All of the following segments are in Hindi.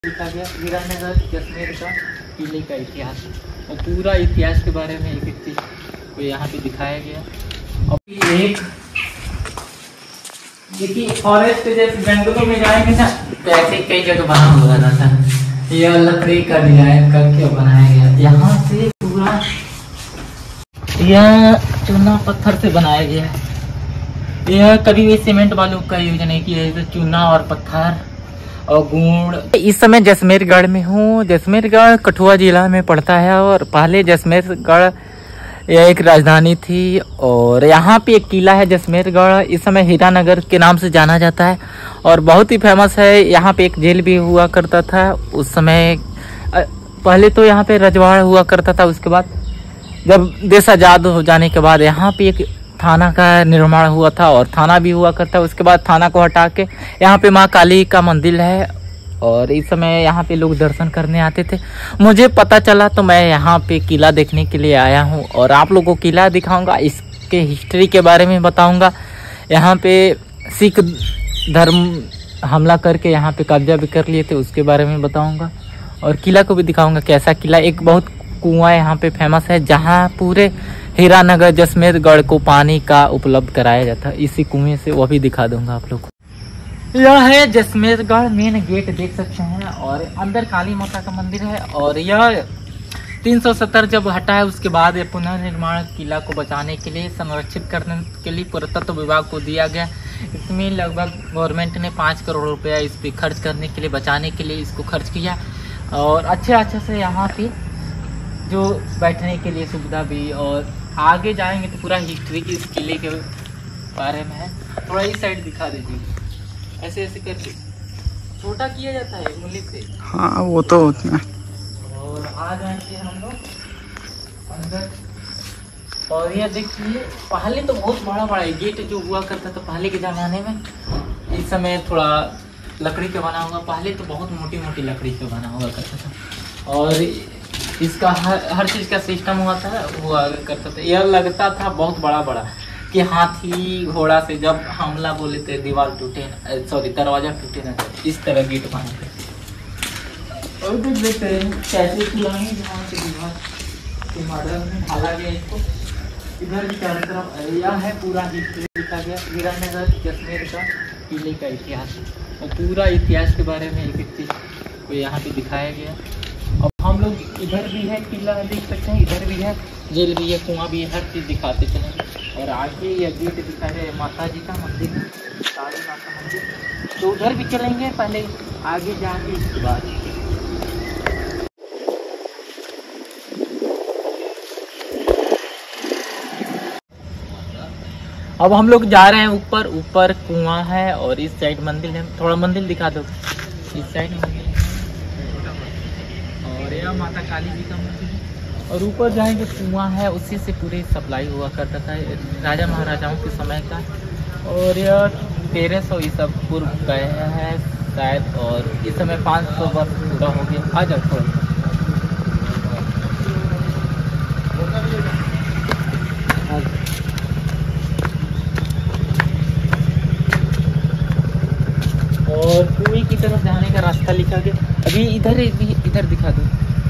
लिखा गया हीरानगर जैसलमेर का किले का इतिहास और पूरा इतिहास के बारे में एक एक चीज को यहाँ पे दिखाया गया। अभी एक देखिए फॉरेस्ट जैसे जंगलों में जाएंगे ना तो ऐसे कई जगह बना हुआ रहता है। यह लकड़ी का डिजाइन करके बनाया गया। यहाँ से पूरा यह चूना पत्थर से बनाया गया है। यह कभी भी सीमेंट बालू का यूज नहीं किया है। चूना और पत्थर और गुड़। इस समय जैसलमेर में हूँ। जैसलमेर कठुआ जिला में पड़ता है और पहले जैसलमेर यह एक राजधानी थी और यहाँ पे एक किला है जैसलमेर। इस समय हीरानगर के नाम से जाना जाता है और बहुत ही फेमस है। यहाँ पे एक जेल भी हुआ करता था उस समय। पहले तो यहाँ पे रजवाड़ा हुआ करता था। उसके बाद जब देश आज़ाद हो जाने के बाद यहाँ पे एक थाना का निर्माण हुआ था और थाना भी हुआ करता है। उसके बाद थाना को हटा के यहाँ पे माँ काली का मंदिर है और इस समय यहाँ पे लोग दर्शन करने आते थे। मुझे पता चला तो मैं यहाँ पे किला देखने के लिए आया हूँ और आप लोगों को किला दिखाऊंगा, इसके हिस्ट्री के बारे में बताऊंगा। यहाँ पे सिख धर्म हमला करके यहाँ पे कब्जा भी कर लिए थे, उसके बारे में बताऊंगा और किला को भी दिखाऊंगा कैसा किला। एक बहुत कुआं यहाँ पे फेमस है जहाँ पूरे हीरानगर जैसलमेर को पानी का उपलब्ध कराया जाता है इसी कुएं से, वो भी दिखा दूंगा आप लोग को। यह है जैसलमेर मेन गेट देख सकते हैं और अंदर काली माता का मंदिर है। और यह 370 जब हटा है उसके बाद ये पुनर्निर्माण किला को बचाने के लिए संरक्षित करने के लिए पुरातत्व विभाग को दिया गया। इसमें लगभग गवर्नमेंट ने 5 करोड़ रुपया इस पर खर्च करने के लिए, बचाने के लिए इसको खर्च किया। और अच्छे से यहाँ पे जो बैठने के लिए सुविधा भी, और आगे जाएंगे तो पूरा हिस्ट्री की इस किले के बारे में है। थोड़ा इस साइड दिखा दीजिए। ऐसे ऐसे करके छोटा किया जाता है उंगली से। हाँ वो तो होता है। और आ जाएंगे हम लोग अंदर और यह देखिए पहले तो बहुत बड़ा बड़ा गेट जो हुआ करता था पहले के ज़माने में। इस समय थोड़ा लकड़ी का बना हुआ, पहले तो बहुत मोटी मोटी लकड़ी का बना हुआ करता था और इसका हर चीज़ का सिस्टम हुआ करता था। यह लगता था बहुत बड़ा बड़ा कि हाथी घोड़ा से जब हमला बोले थे दीवार टूटे, सॉरी दरवाजा टूटे ना, इस तरह गेट बना थे। और देख लेते हैं कैसे किला है जहाँ से दीवार के मॉडल में ढाला गया इसको। इधर भी चारों तरफ यह है पूरा हिस्ट्री लिखा गया हीरानगर जैसलमेर का किले का इतिहास और पूरा इतिहास के बारे में एक एक चीज को यहाँ पे दिखाया गया। अब हम लोग इधर भी है किला देख सकते हैं, इधर भी है जेल भी है, कुआं भी है, हर चीज़ दिखाते चलेंगे। और आगे यह गेट दिखा रहे हैं माता जी का मंदिर, काली माता मंदिर, तो उधर भी चलेंगे पहले आगे जाके इसके बाद। अब हम लोग जा रहे हैं ऊपर। ऊपर कुआं है और इस साइड मंदिर है। थोड़ा मंदिर दिखा दो। इस साइड मंदिर और यह माता काली जी का मंदिर है और ऊपर जाएंगे कुआं है, उसी से पूरी सप्लाई हुआ करता था राजा महाराजाओं के समय का। और यह 1300 ईसा पूर्व गए हैं शायद और इस समय 500 वर्ष पूरा हो गया। आ जाओ थोड़ा और कुएं की तरफ जाने का रास्ता लिखा गया। अभी इधर दिखा दो।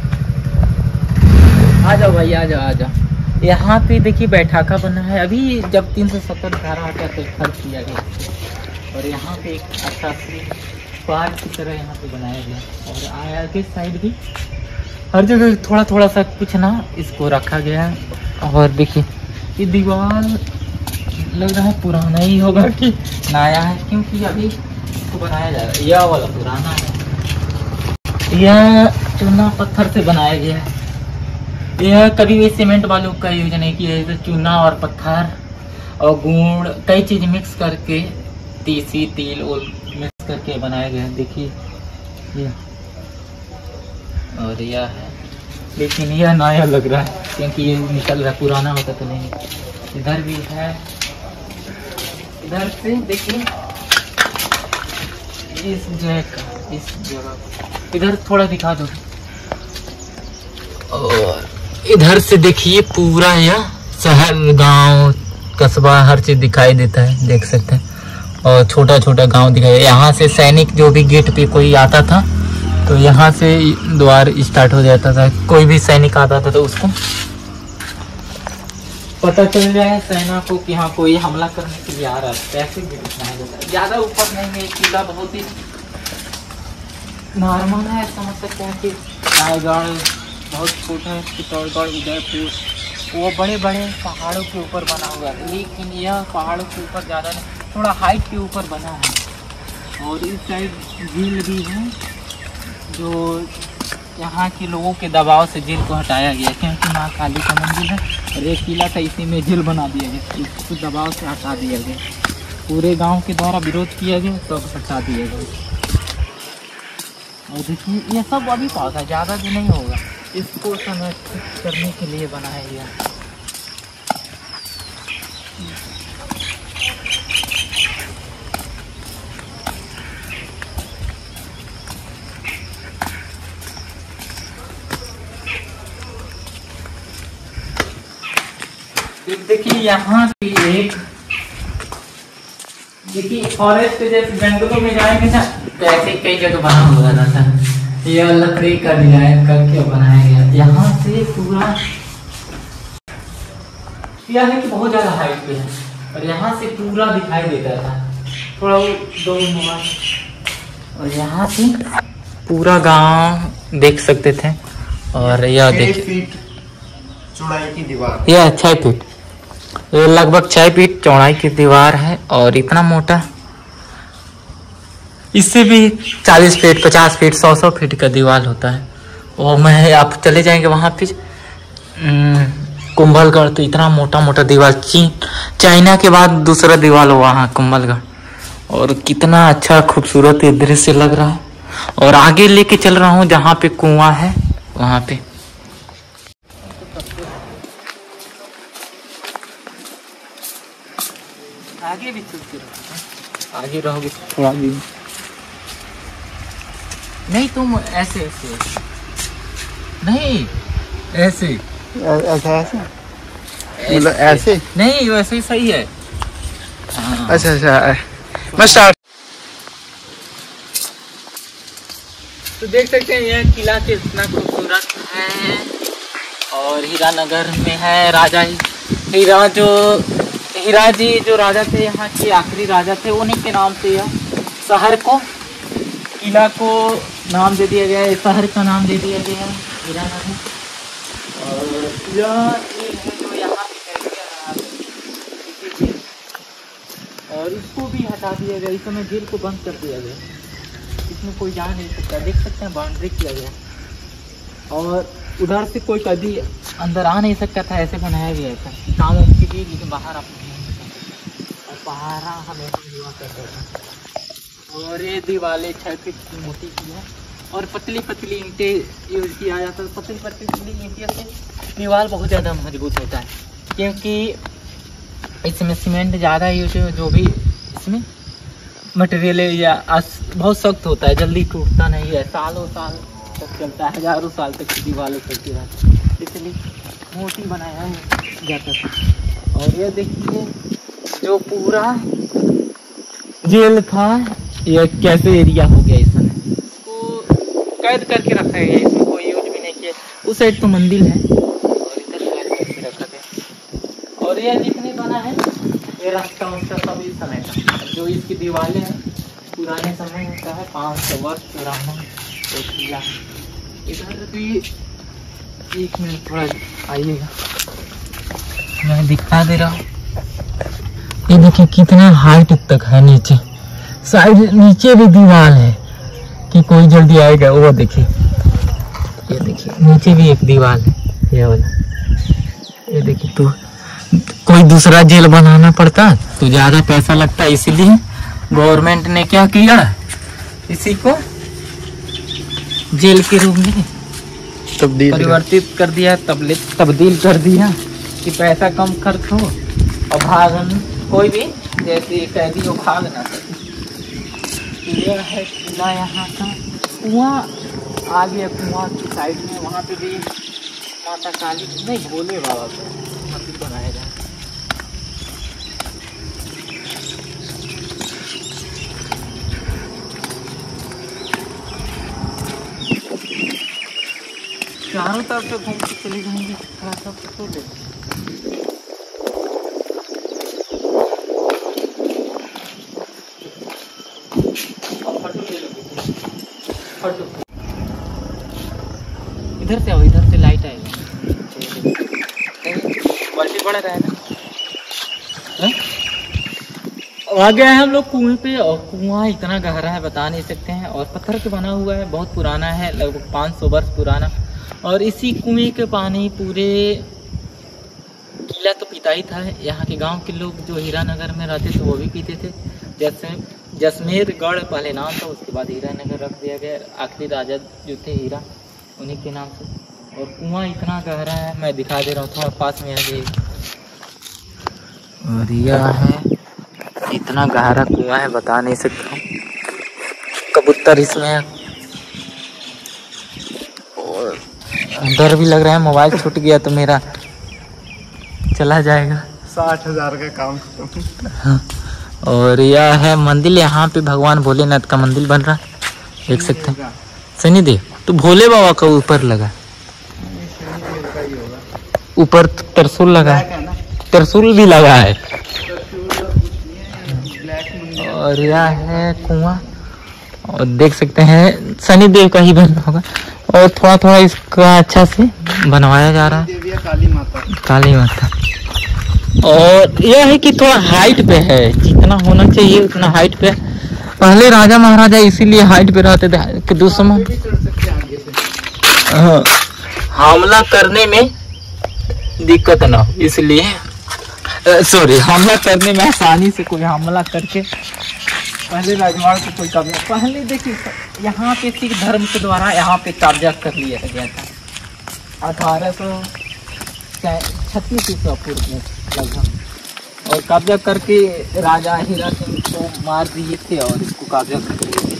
आ जाओ भाई, आ जाओ। यहाँ पे देखिए बैठाका बना है। अभी जब 370 धारा हटा तो खर्च किया गया और यहाँ पे एक अच्छा सी पार्क की तरह यहाँ पे बनाया गया। और आगे साइड भी हर जगह थोड़ा थोड़ा सा कुछ ना इसको रखा गया है। और देखिए ये दीवार लग रहा है पुराना ही होगा कि नया है, क्योंकि अभी इसको बनाया जा रहा है। यह वाला पुराना है। यह चूना पत्थर से बनाया गया है। यह कभी भी सीमेंट बालू का यूज नहीं किया है। चूना और पत्थर और गुड़ कई चीज मिक्स करके, तीसी तेल और मिक्स करके बनाया गया है। देखिए ये और यह है, लेकिन यह नया लग रहा है क्योंकि ये निकल रहा है, पुराना होता तो नहीं। इधर भी है, इधर से देखिए इस जगह इधर थोड़ा दिखा दो। और इधर से देखिए पूरा यह शहर, गांव, कस्बा हर चीज दिखाई देता है, देख सकते हैं। और छोटा छोटा गांव दिखाई। यहाँ से सैनिक जो भी गेट पे कोई आता था तो यहाँ से द्वार स्टार्ट हो जाता था। कोई भी सैनिक आता था तो उसको पता चल जाए सेना को कि हाँ कोई हमला करने के लिए आ रहा है, ऐसे बनाया जाता है। ज़्यादा ऊपर नहीं है, किला बहुत ही नॉर्मल है, समझ सकते हैं कि रायगढ़ बहुत छोटा है, चित्तौड़गढ़, उदयपुर वो बड़े बड़े पहाड़ों के ऊपर बना हुआ है, लेकिन यह पहाड़ों के ऊपर ज़्यादा नहीं, थोड़ा हाइट के ऊपर बना है। और इस साइड झील भी है, जो यहाँ के लोगों के दबाव से झील को हटाया गया, क्योंकि माँ काली का मंदिर है और एक किला था, इसी में झील बना दिया गया, इसको दबाव से हटा दिया गया। पूरे गांव के द्वारा विरोध किया गया, सब हटा दिया गया। और देखिए ये सब अभी पौधा ज़्यादा भी नहीं होगा, इसको संरक्षित करने के लिए बनाया गया। देखिए यहाँ पे एक, देखिए फॉरेस्ट जैसे जंगलों में जाएंगे ना तो ऐसे कई जगह बना हुआ रहता है। यह लकड़ी का डिजाइन करके बनाया गया। यहाँ से पूरा यह है कि बहुत ज्यादा हाइट पे है और यहाँ से पूरा दिखाई देता था, थोड़ा दो मोबाइल, और यहाँ से पूरा गांव देख सकते थे। और यह देखिए चौड़ाई की दीवार, यह 6 फीट, ये लगभग 6 फीट चौड़ाई की दीवार है और इतना मोटा, इससे भी 40 फीट 50 फीट 100 फीट का दीवार होता है। और मैं आप चले जाएंगे वहाँ पे कुंभलगढ़, तो इतना मोटा मोटा दीवार, चाइना के बाद दूसरा दीवार हो वहाँ कुंभलगढ़। और कितना अच्छा खूबसूरत ये दृश्य लग रहा है। और आगे लेके चल रहा हूँ जहाँ पे कुआं है वहाँ पे। आगे भी चलते रहो, आगे रहोगे थोड़ा भी नहीं, तुम ऐसे ऐसे नहीं, ऐसे ऐसा ऐसे मतलब ऐसे नहीं, वैसे ही सही है। अच्छा अच्छा, मैं स्टार्ट। तो देख सकते हैं यह किला कितना खूबसूरत है और हीरानगर में है। राजा हीरा जी जो राजा थे, यहाँ के आखिरी राजा थे, उन्हीं के नाम से यह शहर को, किला को नाम दे दिया गया है, शहर का नाम दे दिया गया है हीरानगर। और यह है जो यहाँ पे और इसको भी हटा दिया गया, इस समय जेल को बंद कर दिया गया, इसमें कोई जा नहीं सकता। देख सकते हैं बाउंड्री किया गया और उधर से कोई कभी अंदर आ नहीं सकता था, ऐसे बनाया गया था काम उनके लिए, लेकिन बाहर आप और पहाड़ा हमेशा हुआ करता था। और ये दीवारें 6 फीट की मोटी की है और पतली पतली ईंटें यूज किया जाता है। पतली पतली ईंटें से दीवार बहुत ज़्यादा मजबूत होता है, क्योंकि इसमें सीमेंट ज़्यादा यूज, जो भी इसमें मटेरियल है या बहुत सख्त होता है, जल्दी टूटता नहीं है, सालों साल तक चलता है, हजारों साल तक की दीवारें चलती रहती है, इसलिए मोटी बनाया जाता था। और ये देखिए जो पूरा जेल था यह कैसे एरिया हो गया, इस समय इसको कैद करके रखा गया, इसमें कोई यूज भी नहीं किया। उस साइड तो मंदिर है और इधर कैद करके रखा गया। और यह जितने बना है ये रास्ता उनका सब इस समय का, जो इसकी दीवारें हैं पुराने समय का है, 500 वर्ष पुराना किला। इधर भी 1 मिनट थोड़ा आइएगा, मैं दिखा दे रहा हूँ। ये देखिए कितने हाइट तक है, नीचे साइड नीचे भी दीवार है कि कोई जल्दी आएगा। वो देखिए, ये देखिए नीचे भी एक दीवार है, ये वाला। ये देखिए तो कोई दूसरा जेल बनाना पड़ता तो ज़्यादा पैसा लगता, इसलिए गवर्नमेंट ने क्या किया, इसी को जेल के रूप में परिवर्तित कर दिया, तब्दील कर दिया कि पैसा कम खर्च हो और भागन कोई भी जैसे कैदी को भाग ना सके। यह है किला यहाँ का। कुआं आगे कुआं की साइड में, वहाँ पे भी माता काली नहीं भोले बाबा का मंदिर बनाया जाए। चारों तरफ से घूम के चले जाएंगे। थोड़ा सा फोटो ले। इधर से आओ, इधर से लाइट आएगा। क्वालिटी बढ़ रहा है ना। आ गए हैं हम लोग कुएं पे, और कुआं इतना गहरा है बता नहीं सकते हैं, और पत्थर से बना हुआ है, बहुत पुराना है, लगभग 500 वर्ष पुराना। और इसी कुएं के पानी पूरे किला तो पीता ही था। यहाँ के गांव के लोग जो हीरानगर में रहते थे वो भी पीते थे। जैसे जसमेरगढ़ पहले नाम था, उसके बाद हीरानगर रख दिया गया। आखिरी राजा जो थे हीरा, उन्हीं के नाम से। और कुआं इतना गहरा है, मैं दिखा दे रहा हूँ थोड़ा पास में आ जाइए। और यह है, इतना गहरा कुआं है बता नहीं सकता। कबूतर इसमें है, और डर भी लग रहा है। मोबाइल छूट गया तो मेरा चला जाएगा। 60,000 का काम खत्म। हाँ। और यह है मंदिर, यहाँ पे भगवान भोलेनाथ का मंदिर बन रहा है, देख सकते हैं। सनी देव तो भोले बाबा का ऊपर लगा, ऊपर त्रिशूल लगा है, त्रिशूल भी लगा है। और यह है कुआं, और देख सकते हैं शनि देव का ही बना होगा। और थोड़ा थोड़ा इसका अच्छा से बनवाया जा रहा है। काली माता, काली माता। और यह है कि थोड़ा हाइट पे है, जितना होना चाहिए उतना हाइट पे। पहले राजा महाराजा इसीलिए हाइट पे रहते थे कि दुश्मन हमला करने में दिक्कत ना हो, इसलिए सॉरी, हमला करने में आसानी से कोई हमला करके पहले राजवाड़ को कोई कब्जा। पहले देखिए यहाँ पे सिख धर्म के द्वारा यहाँ पे कब्जा कर लिया गया था 1836 ईस्वी पूर्व में लगभग। और कब्जा करके राजा हीरा सिंह को मार दिए थे और इसको कब्जा कर लिए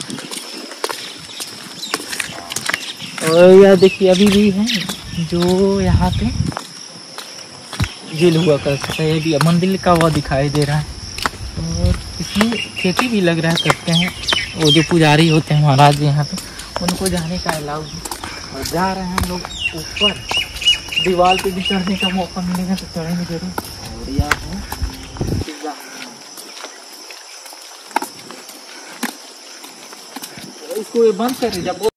थे। और यह देखिए अभी भी है जो यहाँ पे जेल हुआ करता है, ये भी मंदिर का वो दिखाई दे रहा है। और इसमें खेती भी लग रहा है, करते हैं। वो जो पुजारी होते हैं महाराज जी यहाँ पे, उनको जाने का अलाउ है। और जा रहे हैं हम लोग ऊपर, दीवार पे भी चढ़ने का मौका मिलेगा तो चढ़ेंगे जरूर। और यह है इसको ये बंद कर जब